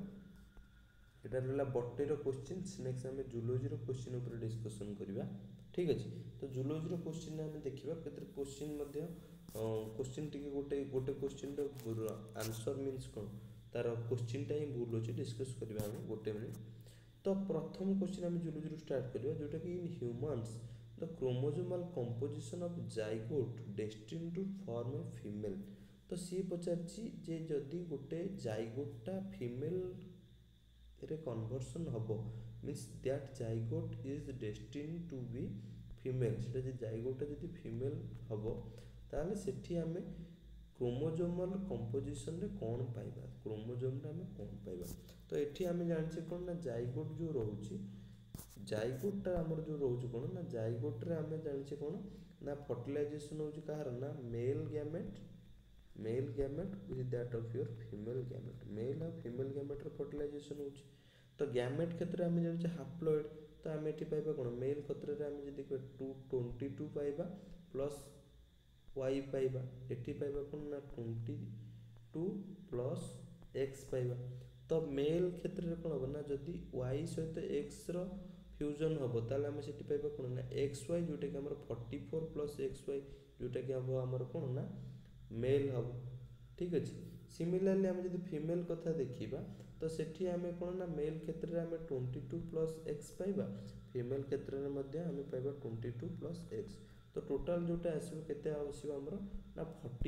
एटा रहला बटनी रो क्वेश्चन। नेक्स्ट आम जूलॉजी रो क्वेश्चन ऊपर डिस्कशन करबा। ठीक अछि, तो जूलॉजी रो क्वेश्चन आम देखिबा केते क्वेश्चन मध्य क्वेश्चन टिके गोटे गोटे क्वेश्चन रो आंसर मींस कोन तार क्वेश्चनटा ही भूल अच्छे डिस्कस करवा आम गोटे मिनिट। तो प्रथम क्वेश्चन आम जुलू स्टार्ट करवा जोटा कि in humans the chromosomal composition of zygote destined to form a female. तो सी पचारछि जे जदि गोटे जाइगोटा फीमेल रे कन्वर्सन हम means that zygote is destined to be female सेटा जे जाइगोटा जदि फीमेल हम ताहले सेठी आमे क्रोमोजोमाल कंपोजिशन रे कौन पाइबा क्रोमोजोम रे आमे कौन पाइबा। तो एठी आमे जानछे कोन ना जाइगोट जो रहउची जाइगोटा हमर जो रहउची कोन ना जाइगोट रे आमे जानछे कोन ना फर्टिलाइजेशन होउची कहार ना male gamete with that of your female gamete male और फीमेल गैमेट रे फर्टिलाइजेशन होउची। तो गैमेट क्षेत्र में आम जानते हाप्लॉइड तो आम ये पाइबा कौन मेल क्षेत्र में आम जब 222 पाइबा प्लस वाई पाइबा एटी पाइबा कौन ना 22 प्लस एक्स पाइबा। तो मेल क्षेत्र में कौन हम ना जदि वाई सहित एक्स फ्यूजन हम ताले आम से पाइबा कौन ना एक्स वाई जोटा कि 44 प्लस एक्स वाई जोटा कि हम आमर कौन ना मेल हम ठीक अच्छे। सिमिलारली आम जब फीमेल कथा देखा तो सेठी आमे कौन ना मेल क्षेत्र में आमे 22 प्लस एक्स पाइबा फीमेल क्षेत्र में मध्य आमे पाइबा 22 प्लस एक्स। तो टोटाल जोटा आसो केते आसो हमर ना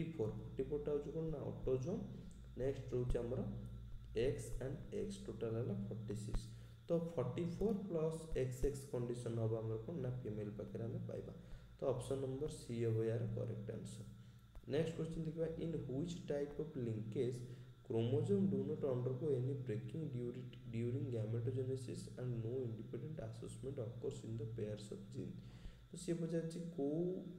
44 टा होछ कोन ना ऑटोजोम नेक्स्ट रोच हमर एक्स एंड एक्स टोटल हला 46। तो 44 प्लस एक्स कंडीशन हम हमर कोन ना फीमेल पाखे आमे पाइबा। तो ऑप्शन नंबर सी हो यार करेक्ट आंसर। नेक्स्ट क्वेश्चन देखिबा in which type of linkage chromosome do not undergo any breaking during gametogenesis and no independent assessment occurs in the pairs of gene। तो सी पचार को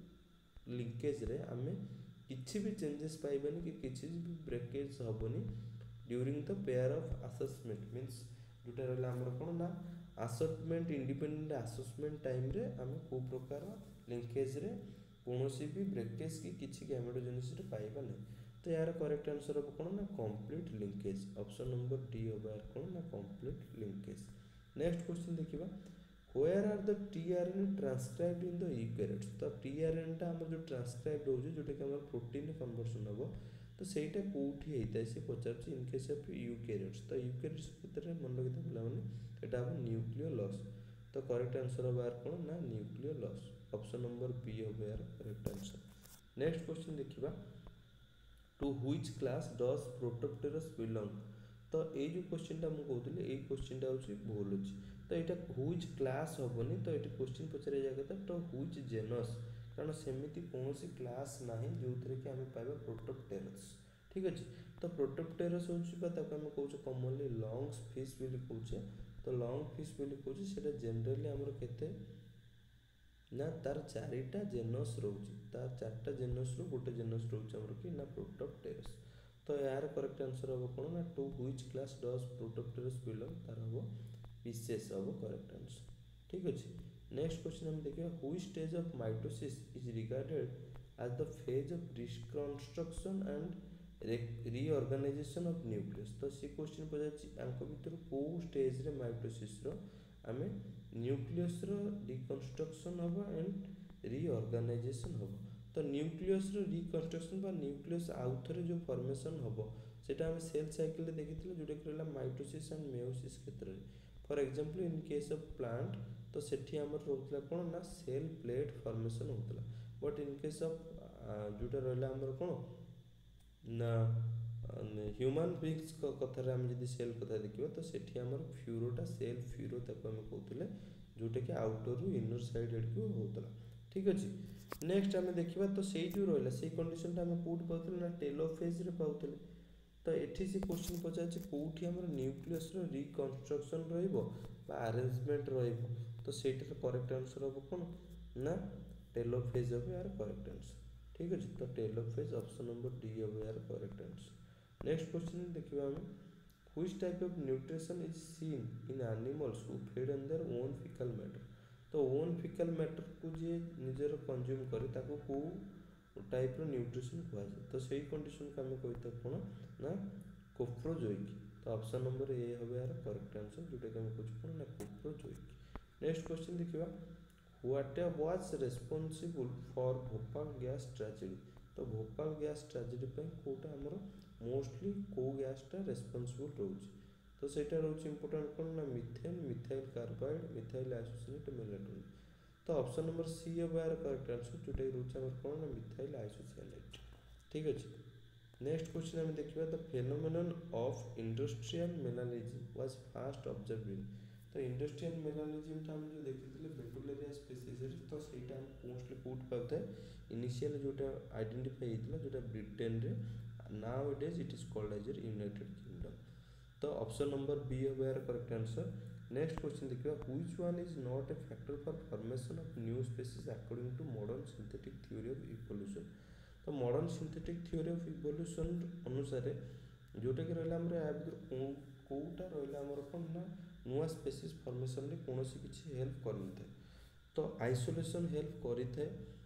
लिंकेज रे आमे किछि भी चेंजेस पाइबानी कि किछि भी ब्रेकेज हेनी during the pair of assessment means जोटा रहला हमर कोन ना असेसमेंट इंडिपेंडेंट असेसमेंट टाइम रे आमे को प्रकार लिंकेज रे कोनोसी भी ब्रेकेज की किछि गैमेटोजेनेसिस रे पाइबा नै। तो यार करेक्ट आंसर हम कौन ना complete linkage option number D होगा यार कौन ना कंप्लीट लिंकेज। नेक्स्ट क्वेश्चन देखिबा where are the tRNA transcribed in the eukaryotes. तो टीआरएनए टा हमर जो ट्रांसक्राइब्ड होउची जोटा कि हमर प्रोटीन कन्वर्सन हबो तो सेटा कोठी हेइता से पचारची इन केस ऑफ यूकैरियोट्स। तो यूकैरियोट्स क्षेत्र में मन लगिता पिला माने एटा हम न्यूक्लियोलस। तो करेक्ट आंसर होगा यार कौन ना न्यूक्लियोलस ऑप्शन नंबर बी होगा यार करेक्ट आंसर। नेक्स्ट क्वेश्चन देखिबा to which class does protopterus belong. तो ये जो क्वेश्चन टा कहूँ ये क्वेश्चन टा हूँ भूल अच्छी। तो यहाँ व्हिच क्लास हेनी तो ये क्वेश्चन पचार जाता तो व्हिच जेनस कारण सेमती कौन क्लास ना जो थी कि आम पाइबा प्रोटोप्टेरस ठीक अच्छे। तो प्रोटोप्टेरस हूँ आम कौचे कमनली लंग्स फिश बोली कौचे। तो लंग फिश बोली कौचे से जनरली आमर केते ना तार चारिटा जेनस रोचे तार चार्टा जेनस रो गोटे जेनस रोचे हमर कि ना प्रोटोप्टेरस। तो यार करेक्ट आंसर हम कौन ना to which class does protopterus belong तार हम पीसेस हम करेक्ट आंसर ठीक अच्छे। नेक्स्ट क्वेश्चन हम देखिए which stage of mitosis is regarded as the phase of reconstruction and reorganization of nucleus. तो सी क्वेश्चन पचार भितर को स्टेज रे माइटोसिस रो आमे न्यूक्लियस रो रिकंस्ट्रक्शन हम एंड रीऑर्गेनाइजेशन हम। तो न्यूक्लियस रो रिकंस्ट्रक्शन बा न्यूक्लियस आउ थरे जो फॉर्मेशन हम सेटा हम सेल साइकिल रे देखिथिले जोटा कि रहला माइटोसिस एंड मेयोसिस क्षेत्र रे। For example in case of plant तो सेठी हमर रहउतला कोन ना सेल प्लेट फॉर्मेशन होतला बट इन केस ऑफ जोटा रहला हमर कोन ना ह्यूमन बींग्स कथा आम जब सेल कथा देखा तो सेठी हमर फ्यूरोटा सेल फ्यूरो ताको आम कहते जोटा कि आउटर रु इनर साइड एडको होता ठीक अच्छे। नेक्स्ट आम देखा तो से जो रहा से कंडीशन आम कौट पाते ना टेलोफेज रे पाते। तो ये से क्वेश्चन पचार कौटी आम न्यूक्लियस रिकंस्ट्रक्शन ररेंजमेंट तो सेटार करेक्ट आंसर हम कौन ना टेलोफेज हम यार करेक्ट आंसर ठीक अच्छे। तो टेलोफेज ऑप्शन नंबर डी हम यार करेक्ट आंसर। नेक्स्ट क्वेश्चन देखिए आम which type of nutrition is seen in animals who feed on their own faecal matter. तो ओन फीकल मैटर को जे निजर कंज्यूम करे ताको को टाइप रो न्यूट्रिशन कहै छै। तो सही कंडीशन को हम कहता कोन ना कोप्रोजोइक। तो ऑप्शन नंबर ए होबे यार करेक्ट आंसर जोटा कि हम कुछ कोन ना कोप्रोजोइक। नेक्स्ट क्वेश्चन देखिबा what was responsible for Bhopal gas tragedy. तो भोपाल गैस ट्रेजेडी पे कोटा हमर मोस्टली को गैसटा रेस्पॉन्सिबल रोचे तो सेटा रोचे इंपोर्टेंट कौन ना methane methyl carbide methyl isocyanate melatonin तो ऑप्शन नंबर सी अब यार करेक्ट आंसर जोटा रोचे हमर कौन ना मिथाइल आइसोसिनेट ठीक अच्छे। नेक्स्ट क्वेश्चन आम देखा the phenomenon of industrial melanism was first observe in तो इंडस्ट्रियल मेलानिज्म टा हम जो देखिथिले बेटुलेरिया स्पीसीज तो सेटा मोस्टली कोट पाउता इनिशियल जोटा आइडेंटिफाई होइतिला जोटा ब्रिटेन रे now it is called as United Kingdom तो ऑप्शन नंबर बी अब यार करेक्ट आंसर। नेक्स्ट क्वेश्चन देखिए which one is not a factor for formation of new species according to modern synthetic theory of evolution तो modern synthetic theory of evolution अनुसार जोटा कि रहा आम या भितर कौटा रहा आमर कौन ना नुआ स्पीसीज फॉर्मेशन रे कौनसी किसी हेल्प करन तो आइसोलेशन हेल्प करें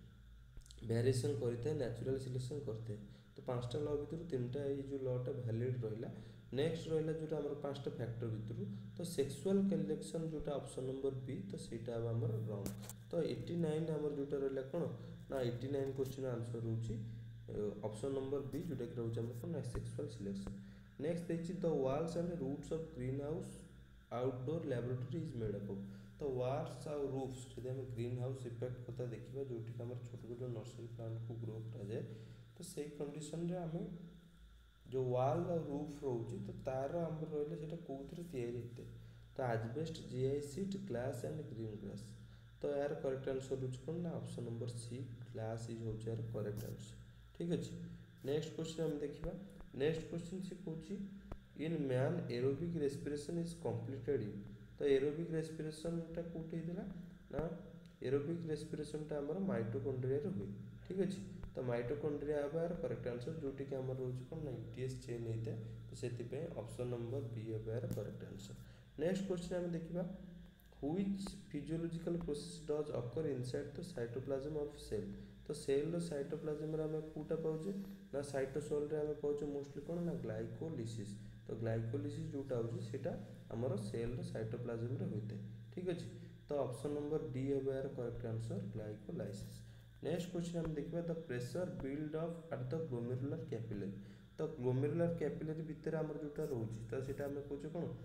वेरिएशन करें नेचुरल सिलेक्शन करते तो पांचटा लॉ भितर तीनटा ये जो लॉटा वैलिड रहा नेक्स्ट रहा जोटा आम पांचटा फैक्टर भितर तो सेक्सुअल कलेक्शन जोटा ऑप्शन नंबर बी तो सहीटा आम रंग तो 89 आम जोटा रहा कौन ना 89 क्वेश्चन आंसर रोचे ऑप्शन नंबर बी जोटा कि रोचे कौन ना सेक्सुअल सिलेक्शन। नेक्स्ट देखिए the walls and roofs of green house outdoor laboratory is made up तो वाल्स आ रूफ्स जब आम ग्रीन हाउस इफेक्ट कथा देखा जो छोट छोट नर्सरी प्लांट को ग्रो कराए तो से कंडीशन रे आम जो वाल और रूफ रोचे तो तार आम रहा कौन या तो asbestos GI sheet glass and green glass तो यार करेक्ट आंसर रोच कौन ना option number C glass is हो यार करेक्ट आंसर ठीक अच्छे। नेक्स्ट क्वेश्चन आम देखा नेक्स्ट क्वेश्चन से कौन in man aerobic respiration is completed in तो एरोबिक रेस्पिरेशनटा कौटी होता ना एरोबिक रेस्पिरेशनटा आम माइटोकॉन्ड्रिया हुए ठीक अच्छे तो माइटोकॉन्ड्रिया हम यार करेक्ट आंसर जोटी कि आम रोज कौन ना ईटीएस चेन होता है तो से ऑप्शन नंबर बी हम यार करेक्ट आंसर। नेक्स्ट क्वेश्चन आम देखा which physiological process does occur inside the cytoplasm of cell तो सेल साइटोप्लाज्म आम कौटा पाचे ना साइटोसोल रे आम पाचे मोस्टली कौन ना ग्लाइकोलिसिस तो ग्लाइकोलिसिस जोटा होता आमर सेल साइटोप्लाज्म रे होता है ठीक अच्छे तो ऑप्शन नंबर डी हम यार correct answer glycolysis. Next question हम देखा the pressure build up at the glomerular capillary तो ग्लोमेरुलर कैपिलरी भितर आमर जोटा रोचे तो सेटा आम कहे कौन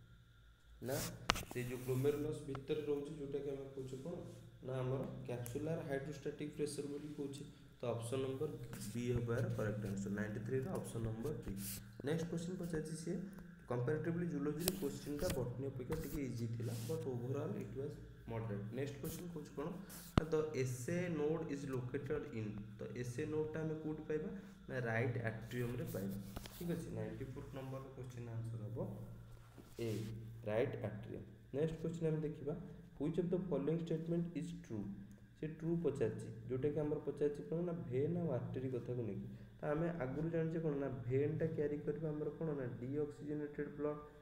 ना से जो ग्लोमेरुलस भितर रोचे जोटा कि आम कहे कौन ना आमर कैप्सुलर हाइड्रोस्टैटिक प्रेशर बोली कहे तो ऑप्शन नंबर बी हम यार correct answer 93 option number B. Next question पचासी सी कंपैरेटिवली जूलॉजी क्वेश्चन का बॉटनी अपेक्षा टिके इजी थिला but overall it was moderate. Next question कौन कौन the SA node is located in तो एसए नोडटा आम कौट पाइबा ना राइट एट्रियम रे पाइबा ठीक अच्छे 94 नंबर क्वेश्चन आंसर हम A right atrium. Next question आम देखा which of the following statement is true से ट्रू पचार जोटा कि आम पचार कौन ना भेन और आर्टेरी कथा को लेकिन तो आम आगुरी जाने कौन ना भेनटा क्यारी कर कौन ना डीऑक्सीजनेटेड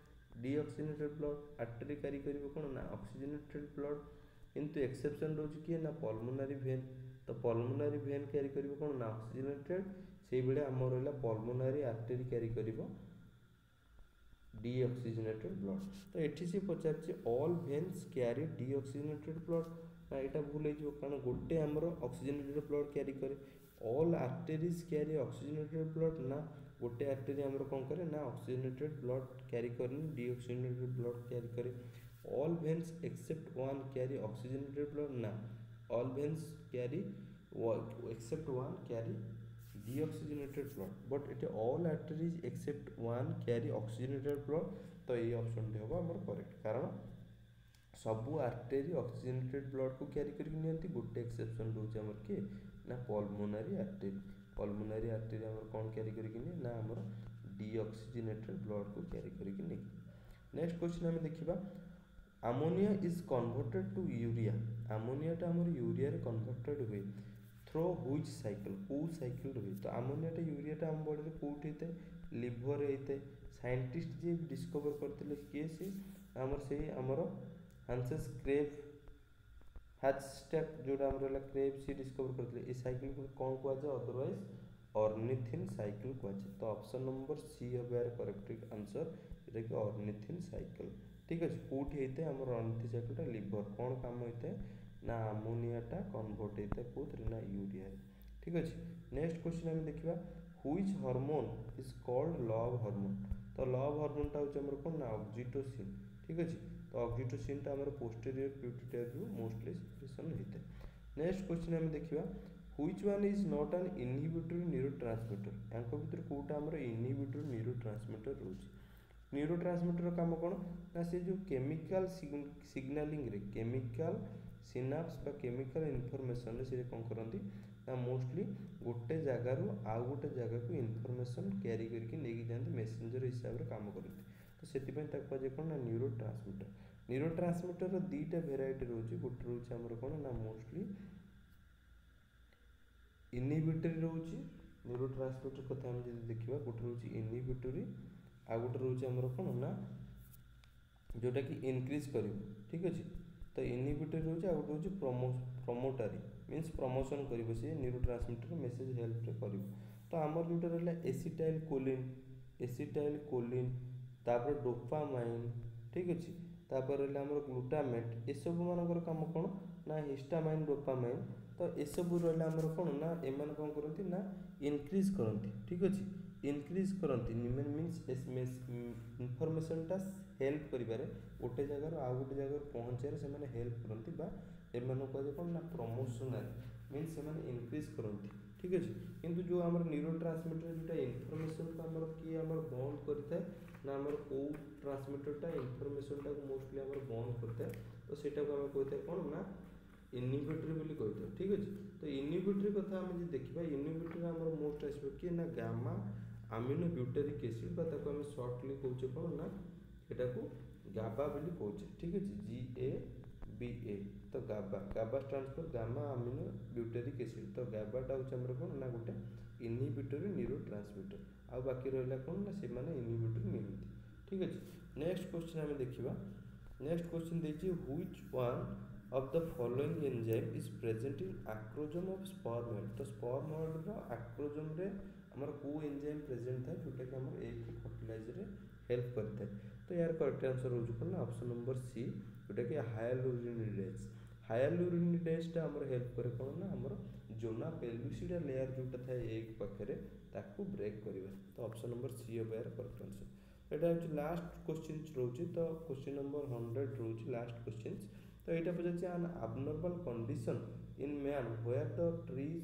ब्लड आर्टेरी क्यारी कर कौन ना ऑक्सीजनेटेड ब्लड किंतु एक्सेप्शन रोज किए ना पल्मोनारी भेन तो पल्मोनारी भेन क्यारी कर कौन ना ऑक्सीजनेटेड से भाई आम रहा पल्मोनारी आर्टेरी क्यारी कर डीऑक्सीजनेटेड ब्लड तो ये सी पचार all veins carry deoxygenated blood ना यहाँ भूल हो कारण गोटे आमर ऑक्सीजनेटेड ब्लड क्यारी करे ऑल आर्टेरीज क्यारी ऑक्सीजनेटेड ब्लड ना गोटे आर्टेरी आमर कौन करे ना ऑक्सीजनेटेड ब्लड क्यारी करनी डीऑक्सीजनेटेड ब्लड क्यारी करे all veins except one carry oxygenated blood ना all veins carry except one carry deoxygenated blood but ये all arteries except one carry oxygenated blood तो ये ऑप्शन हम आम करेक्ट कारण सबू आर्टेरी ऑक्सीजनेटेड ब्लड को क्यारी करके गोटे एक्सेप्शन रोचे आमर किए ना पल्मोनारी आर्टेरी आमर कौन क्यारी करके ना आमर डीऑक्सीजनेटेड ब्लड को क्यारी करके नहीं। नेक्स्ट क्वेश्चन आम देखा ammonia is converted to urea अमोनियाटा आमर यूरिया रे कन्वर्टेड हुए थ्रो व्हिच साइकिल कौ साइकिल हुए तो अमोनियाटा यूरियाटा आम बॉडी में कौट होता है लिभर होता है साइंटिस्ट जी डिस्कवर करते किए सी आमर से आमर हांसेस क्रेव हैचस्टैक जोटा आम रहा क्रेव सी डिस्कवर करते ये साइकिल को कौन कहुए अदरवाइज ऑर्निथिन साइकिल कहुए तो ऑप्शन नंबर सी हम यार करेक्ट आंसर जोटा कि ऑर्निथिन साइकिल ठीक अच्छे कौट होता है आम ऑर्निथिन साइकिलटा लिभर कौन काम होता है ना अमोनियाटा कन्वर्ट होता है कौन ना यूरिया ठीक अच्छे। नेक्स्ट क्वेश्चन आम देखा which hormone is called love hormone. तो लव हार्मोनटा होची हमर कोन ना ऑक्सीटोसिन। ठीक अछि। तो ऑक्सीटोसिन टा हमर पोस्टीरियर पिट्यूटरी मोस्टली सिक्रेशन होइते। नेक्स्ट क्वेश्चन हम देखिबा which one is not an inhibitory neurotransmitter. यांको भितर कोटा हमर इनहिबिटरी न्यूरोट्रांसमीटर रोच। न्यूरोट्रांसमीटर काम कोन ना से जो केमिकल सिग्नलिंग रे केमिकल सिनाप्स बा केमिकल इनफॉरमेशन रे से कोन करंती ना मोस्टली गोटे जगार आउ गोटे जगह को इनफॉरमेशन कैरी करके लेके जाते मेसेंजर हिसाब से काम करते। तो से कहुए कौन ना न्यूरोट्रांसमीटर। न्यूरोट्रांसमीटर दुईटा भेराइटी रोचे गोटे रोचे आमर कौन ना मोस्टली इनहिबिटरी रोचे न्यूरोट्रांसमीटर कथा हम जब देखा गोटे रोचे इनहिबिटरी आ गोटे रोचे आमर कौन ना जोटा कि इनक्रीज कर। ठीक अच्छे। तो इनहिबिटरी रोचे आ गोटे रोचे प्रमोटरी मीन्स प्रमोशन कर न्यूरोट्रांसमीटर मेसेज हेल्प रे कर। तो आमर जोटा रहा एसिटाइल कोलिन तापर डोपामाइन। ठीक अच्छे। तापर रहा आमर ग्लूटामेट ये सब मानकर काम कौन ना हिस्टामाइन डोपामाइन। तो ये सब रहा आमर कौन ना एम कौन करती ना इनक्रीज करती। ठीक अच्छे। इनक्रीज करती मीन्स इनफॉरमेशनटा हेल्प करिबारे गोटे जगार आउ गोटे जगार पहुँचारे से हेल्प करती बा एम कहे कौन ना प्रमोशनल मीन्स से इनक्रीज करती। ठीक अच्छे। किंतु जो आमर न्यूरोट्रांसमीटर जोटा इनफॉरमेशन को आमर किए आमर बंद करता है ना आमर को ट्रांसमीटरटा इनफॉरमेशनटा को मोस्टली आमर बंद करता है। तो सेटा को आम कहते हैं कौन ना इनहिबिटरी बोली कहते हैं। ठीक अच्छे। तो इनहिबिटरी कथा आम जो देखा इनहिबिटरी आमर मोस्ट एस्पेक्ट किए ना गामा आमिनो ब्यूटेरिक एसिड बा ताको आम शॉर्टली कहूचे कौन ना एटा को गाबा बोली कहूचे। ठीक अच्छे। GABA। तो GABA stands for gamma amino butyric acid. तो गाबाटा होचे हमर कोन ना गोटे इनहिबिटरी न्यूरोट्रांसमीटर आ बाकी रहला कोन ना से माने इनहिबिटरी नियंती। ठीक अछि। नेक्स्ट क्वेश्चन हम देखिबा। नेक्स्ट क्वेश्चन देछि which one of the following enzyme is present in acrosome of sperm head. तो स्पर्म हेड रो एक्रोजोम रे हमर को एंजाइम प्रेजेंट था जोटा कि हमर एग को फर्टिलाइज रे हेल्प करता है। तो यार करेक्ट आंसर हो कोन ना ऑप्शन नंबर सी जोटा कि हाइलुरिनिडेज। हाइलुरिनिडेजटा हमर हेल्प करे कोन ना हमर जोना पेल्विसिडा लेयर जोटा था एग पाखरे ताकू ब्रेक करिवे। तो ऑप्शन नंबर सी हो यार करेक्ट आंसर। एटा होची लास्ट क्वेश्चन रोची। तो क्वेश्चन नंबर 100 रोची लास्ट क्वेश्चन। तो एटा पछाची an abnormal condition in man where the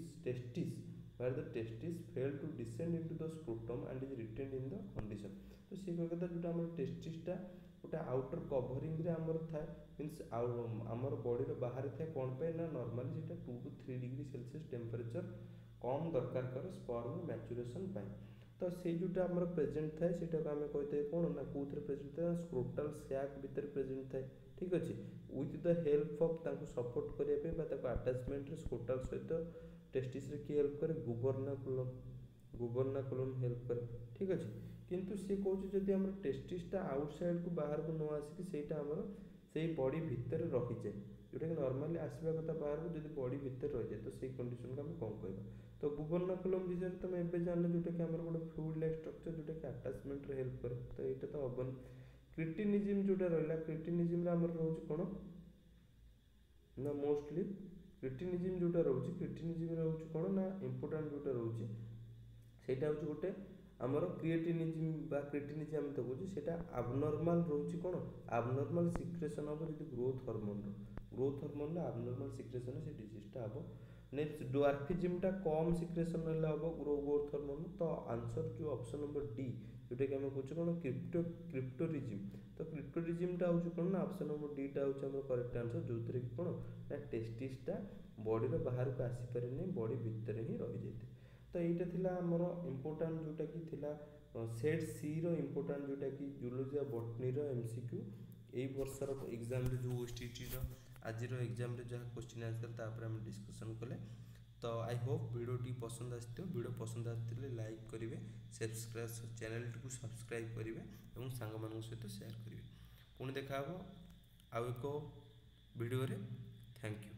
testis fail to descend into the scrotum and is retained in the condition। तो से कहता जोटा हमर टेस्टिसटा गोटे आउटर कवरिंग रे हमर थाए मींस हमर बॉडी रे बाहर थाए कोन पे ना नॉर्मली सेटा 2 to 3 डिग्री सेल्सियस टेम्परेचर कम दरकार कर स्पर्म मैच्योरेशन पाए। तो से जोटा हमर प्रेजेंट थाए सेटा को हमें कहते कोन ना कोथरे प्रेजेंट थाए स्क्रोटल सैक भीतर प्रेजेंट थाए। ठीक अछि। विथ द हेल्प ऑफ ताको सपोर्ट करिया पे बा ताको अटैचमेंट रे स्क्रोटल सहित टेस्टिस रे की हेल्प करे गुबर्नाकुलम हेल्प करे। ठीक अछि। किंतु से कहूँ जदि हमर टेस्टिसटा आउटसाइड को बाहर को न आसिक सेटा हमर सेही बॉडी भीतर रही जाए जोटा कि नॉर्मली आसवा कथा बाहर को जदि बॉडी भीतर रही जाए तो सेही कंडीशन को हम कौन कहबा। तो गुबर्नाकुलम विषय तुम एबे जानले जोटा कि हमर गोटे फ्लूइड लाइक स्ट्रक्चर जोटा कि अटैचमेंट रे हेल्प करे। तो एटा तो हबन। क्रिटिनिज्म जोटा रहला क्रिटिनिज्म रे हमर रहउछ कोन ना मोस्टली क्रिटिनिज्म जोटा रहउछ क्रिटिनिज्म रहउछ कोन ना इंपोर्टेंट जोटा रहउछ सेटा होछ गोटे आमर क्रिएटिनिज्म बा क्रिटिनिज्म हम तो कहूँ सेटा एबनॉर्मल रोच कौन एबनॉर्मल सिक्रेशन हम जो ग्रोथ हार्मोन एबनॉर्मल सिक्रेशन से डिजीजटा हम। नेक्स्ट डवार्फिज्मटा कम सिक्रेशन हम ग्रोथ हार्मोन। तो आंसर जो ऑप्शन नंबर डी जोटा कि हम कहूँ कौन क्रिप्टोरिज्म। तो क्रिप्टोरिज्मटा हो कौन ना ऑप्शन नंबर डी टा हो करेक्ट आंसर जो कि कौन ना टेस्टिसटा बॉडी रो बाहर को आसी पारे नहीं बॉडी भीतर ही रही जाए। तो यहाँ थिला हमर इम्पोर्टेंट जोटा कि थिला सेट सी रो इम्पोर्टेंट जोटा कि जूलॉजी बॉटनी रो एमसीक्यू एई वर्षर एग्जाम रे जो ओएसटीटी रो आज रो एग्जाम रे जहाँ क्वेश्चन आंसर तापर हम डिस्कशन कले। तो आई होप वीडियोटी पसंद आसथिबो। वीडियो पसंद आथिले लाइक करिवे सब्सक्राइब चैनल को सब्सक्राइब करिवे एवं सांग मानक सहित शेयर करिवे। पुणी देखा हबो आउ एको वीडियो रे। Thank you.